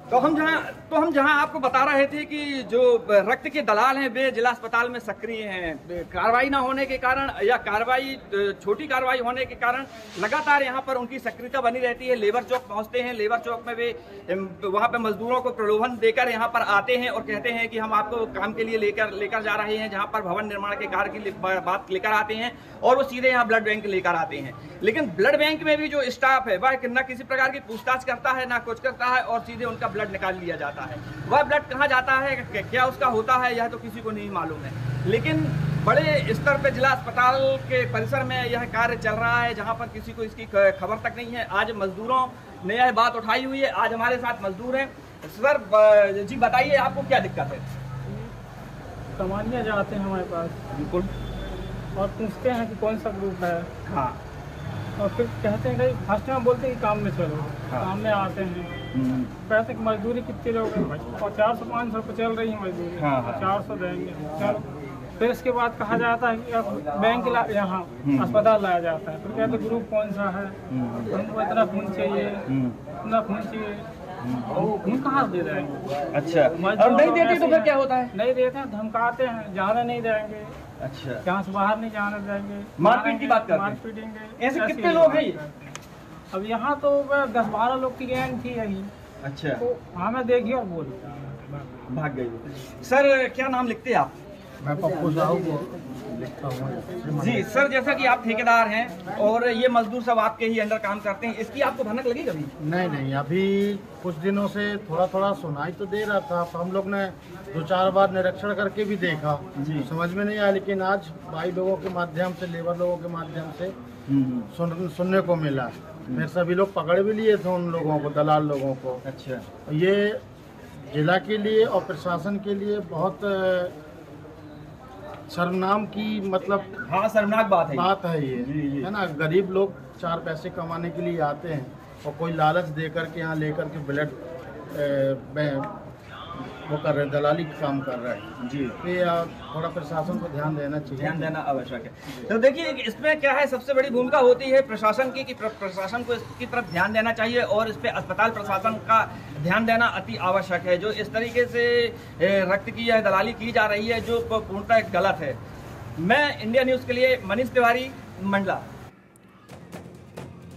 तो हम जहां आपको बता रहे थे कि जो रक्त के दलाल हैं वे जिला अस्पताल में सक्रिय हैं। कार्रवाई ना होने के कारण या छोटी कार्रवाई होने के कारण लगातार यहां पर उनकी सक्रियता बनी रहती है। लेबर चौक पहुंचते हैं, लेबर चौक में वे वहां पर मजदूरों को प्रलोभन देकर यहां पर आते हैं और कहते हैं कि हम आपको काम के लिए लेकर जा रहे हैं। जहां पर भवन निर्माण के कार्य की बात लेकर आते हैं और वो सीधे यहाँ ब्लड बैंक लेकर आते हैं। लेकिन ब्लड बैंक में भी जो स्टाफ है वह न किसी प्रकार की पूछताछ करता है, ना कुछ करता है और सीधे उनका ब्लड निकाल लिया जाता है। वह ब्लड कहाँ जाता है, क्या उसका होता है, यह तो किसी को नहीं मालूम है। लेकिन बड़े स्तर पर जिला अस्पताल के परिसर में यह कार्य चल रहा है जहां पर किसी को इसकी खबर तक नहीं है। आज मजदूरों ने यह बात उठाई हुई है। आज हमारे साथ मजदूर हैं। सर जी बताइए, आपको क्या दिक्कत है? सामान्य जाते हैं हमारे पास, बिल्कुल, और पूछते हैं कि कौन सा ग्रुप है। हाँ, और फिर कहते हैं कि फर्स्ट में बोलते हैं कि काम में चलो। हाँ। काम में आते हैं, कहते हैं कि मजदूरी कितनी लोगे और 400-500 रुपये चल रही है मजदूरी। हाँ, हाँ। 400 देंगे, चलो। फिर इसके बाद कहा जाता है कि अब बैंक यहाँ अस्पताल लाया जाता है। फिर कहते हैं ग्रुप कौन सा है, हमको इतना खून चाहिए, इतना खून चाहिए। खून कहाँ दे देंगे? अच्छा, और नहीं देते तो फिर क्या होता है? नहीं देते हैं, धमकाते हैं, जाने नहीं देंगे। अच्छा, यहाँ से बाहर नहीं जाने देंगे, मारपीट की बात करते हैं? मारपीटेंगे। ऐसे कितने लोग हैं ये? अब यहाँ तो 10-12 लोग की गैंग थी यही। अच्छा, तो हमें देखिए और बोल भाग गई। सर क्या नाम लिखते हैं आप? मैं पप्पू साहू को लिखता हूँ जी सर, जैसा कि आप ठेकेदार हैं और ये मजदूर सब आपके ही अंडर काम करते हैं, इसकी आपको भनक लगी कभी? नहीं, अभी कुछ दिनों से थोड़ा सुनाई तो दे रहा था। हम लोग ने 2-4 बार निरीक्षण करके भी देखा जी, समझ में नहीं आया। लेकिन आज भाई लोगों के माध्यम से, लेबर लोगों के माध्यम से सुनने को मिला। फिर सभी लोग पकड़ भी लिए थे उन लोगों को, दलाल लोगों को। अच्छा, ये जिला के लिए और प्रशासन के लिए बहुत शर्मनाक की मतलब हाँ शर्मनाक बात है ये जी। है ना। गरीब लोग 4 पैसे कमाने के लिए आते हैं और कोई लालच दे करके यहाँ लेकर के ब्लड वो कर रहे हैं, दलाली का काम कर रहा है जी। तो थोड़ा प्रशासन को ध्यान देना चाहिए, ध्यान देना आवश्यक है। तो देखिए इसमें क्या है, सबसे बड़ी भूमिका होती है प्रशासन की कि प्रशासन को इसकी तरफ ध्यान देना चाहिए और इस पे अस्पताल प्रशासन का ध्यान देना अति आवश्यक है। जो इस तरीके से रक्त की यह दलाली की जा रही है जो पूर्णतः गलत है। मैं इंडिया न्यूज़ के लिए मनीष तिवारी, मंडला।